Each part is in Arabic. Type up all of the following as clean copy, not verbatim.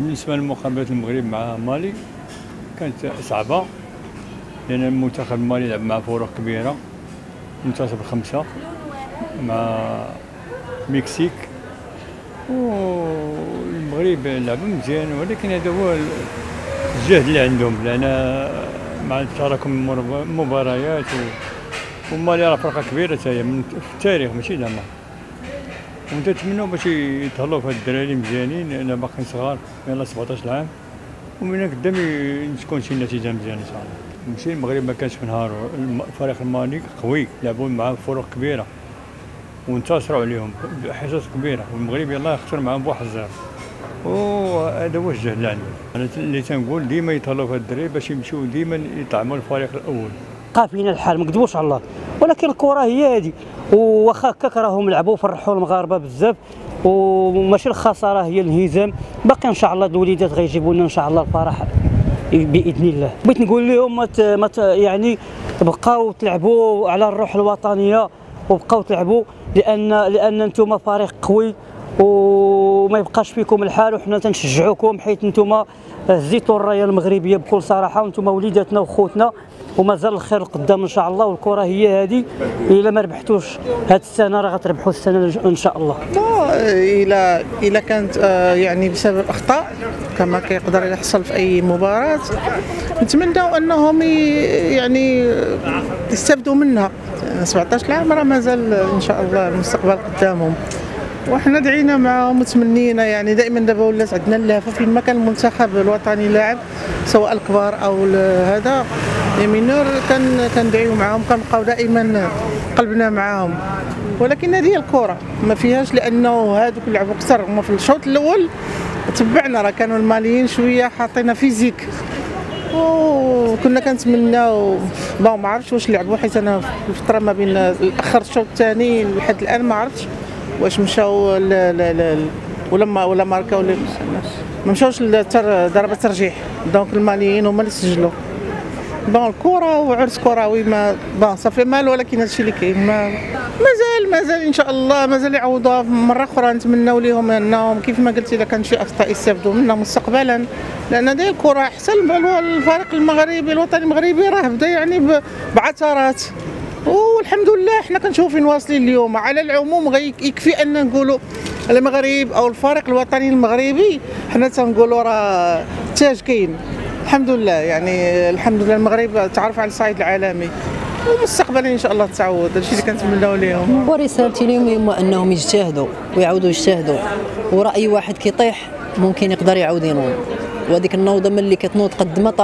بالنسبة لمقابلة المغرب مع مالي كانت صعبة، لأن المنتخب المالي لعب مع فرق كبيرة، منتصف الخمسة مع المكسيك، والمغرب لعبوا مزيان، ولكن هذا هو الجهد اللي عندهم، لأن مع تراكم المباريات ومالي راه فرقة كبيرة حتى هي في التاريخ ماشي زعما، ونتمنوا باش يتهلاو في هاد الدراري مزيانين لأن باقيين صغار، يلاه 17 عام، ومن هنا قدام تكون شي نتيجة مزيانة إن شاء الله. ماشي المغرب ما كانش في نهارو، الفريق المالي قوي، لعبوا مع فرق كبيرة وانتصروا عليهم بحصص كبيرة، والمغرب يلاه يخسر معاهم بواحد الزيرو، وهذا هو الجهد اللي عندهم. أنا اللي تنقول ديما يتهلاو في هاد الدراري باش يمشيو ديما يطعموا الفريق الأول. بقى فينا الحال ما نكذبوش على الله، ولكن الكره هي هذه، وواخا هكاك راهم لعبوا فرحوا المغاربه بزاف، وماشي الخساره هي الانهزام، باقي ان شاء الله الوليدات غيجيبوا لنا ان شاء الله الفرح باذن الله. بغيت نقول لهم يعني بقاو تلعبوا على الروح الوطنيه، وبقاو تلعبوا لان انتم فريق قوي، وما يبقاش فيكم الحال، وحنا تنشجعوكم حيت انتم هزيتوا الرايه المغربيه بكل صراحه، وانتم وليداتنا وخوتنا، ومازال الخير القدام ان شاء الله، والكره هي هذه، الا ما ربحتوش هذه السنه راه غتربحوا السنه ان شاء الله. الا كانت يعني بسبب اخطاء كما كيقدر يحصل في اي مباراه، نتمنوا انهم يعني يستافدوا منها. 17 عام راه مازال ان شاء الله المستقبل قدامهم، وحنا دعينا معاهم وتمنينا، يعني دائما دابا ولات عندنا اللهفه فين ما كان المنتخب الوطني لاعب سواء الكبار او هذا لي مينور، كندعيو معاهم، كنبقاو دائما قلبنا معاهم، ولكن هذه الكره ما فيهاش، لانه هذوك لعبوا اكثر. هما في الشوط الاول تبعنا راه كانوا الماليين شويه حاطينا فيزيك، وكنا كنتمناو ما عرفتش واش لعبوا، حيت انا في الفتره ما بين الاخر الشوط الثاني لحد الان ما عرفتش واش مشاو ولا ماركاو، ما مشاوش ضربه ترجيح، دونك الماليين هما اللي سجلوا. بون الكره وعرس كروي ما بون صافي مال، ولكن هادشي اللي كاين مازال ان شاء الله مازال يعوضوها مره اخرى. نتمنوا لهم انهم كيف ما قلتي اذا كان شي اخطاء يستافدوا منها مستقبلا، لان هذه الكره احسن. الفريق المغربي الوطني المغربي راه بدا يعني بعثرات، والحمد لله حنا كنشوفين واصلين اليوم. على العموم يكفي ان نقولوا المغرب او الفريق الوطني المغربي، حنا تنقولوا راه التاج كاين الحمد لله، يعني الحمد لله المغرب تعرف على الصعيد العالمي، ومستقبلا ان شاء الله تعوض. هادشي اللي كنتمناو لهم. ورسالتي لهم هو انهم يجتهدوا ويعاودوا يجتهدوا، وراه اي واحد كيطيح ممكن يقدر يعاود ينوض، وهذيك النوضه ملي كتنوض قد ما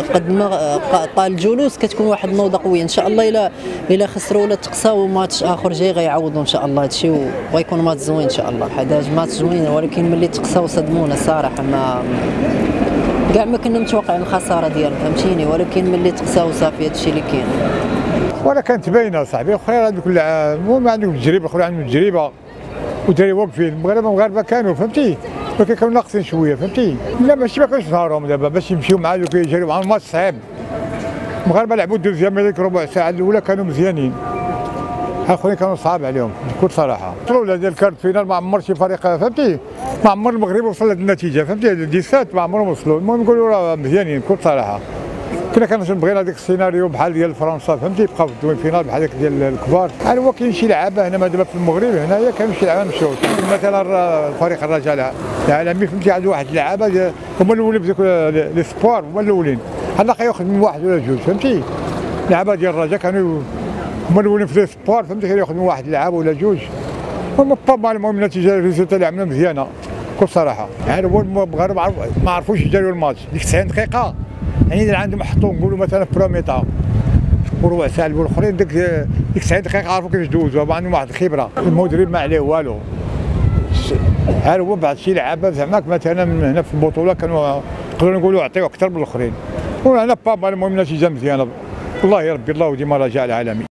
طال الجلوس كتكون واحد النوضه قويه ان شاء الله. الا خسروا ولا تقصاو ماتش اخر جاي غيعوضوا ان شاء الله هادشي، وغيكون ماتش زوين ان شاء الله. هذا ماتش زوين، ولكن ملي تقصاو صدمونا الصراحه، كاع ما كنا متوقعين الخساره ديالهم فهمتيني، ولكن ملي تقصاو صافي هادشي اللي كاين. ولا كانت باينه صاحبي، اخرين عندك كل عام ما عندهم تجربه، اخرين عندهم تجربه ودراري واقفين. المغاربه كانوا فهمتي، ولكن كانوا ناقصين شويه فهمتي. لا ماشي ما كانش نهارهم دابا باش يمشيو مع دوك يجريو معاهم ماتش صعيب. المغاربه لعبوا الدوزيام هذيك ربع ساعه الاولى كانوا مزيانين، الاخرين كانوا صعاب عليهم بكل صراحه. وصلوا ديال الكارت فينال ما عمر شي فريق فهمتي، ما عمر المغرب وصل لهاد النتيجه فهمتي، ديسات ما عمرهم وصلوا. المهم نقولوا راه مزيانين بكل صراحه. كنا بغينا هذاك السيناريو بحال ديال فرنسا فهمتي، بقاو في الدوين فينال بحال هذاك ديال الكبار. يعني هو كاين شي لعابه هنا دابا في المغرب هنايا كاين شي لعابه مشاو، مثلا الفريق الرجال العالمي فهمتي، عنده واحد اللعابه هما الاولين في لي سبور، هما الاولين. هذا كياخذ من واحد ولا جوج فهمتي، اللعابه ديال الرجال كانوا هما الاولين في لي سبور فهمتي، كياخذ من واحد لعابه ولا جوج. هما با المهم النتيجه الريزلت اللي عملنا مزيانه بكل صراحه. يعني هو المغاربه ما عرفوش يجريو الماتش ديك 90 دقيقه، يعني اللي عندهم حطوا نقولوا مثلا في بروميطا وربع ساعه الاخرين ديك 90 دقيقه عرفوا كيفاش دوزوها، عندهم واحد الخبره. المدرب ما عليه والو، هذا هو بعض شي لعابه زعما مثلا هنا في البطوله كانوا نقدروا نقولوا عطيو اكثر من الاخرين، وهنا با المهم النتيجه مزيانه. والله يا ربي الله وديما رجاء العالمي.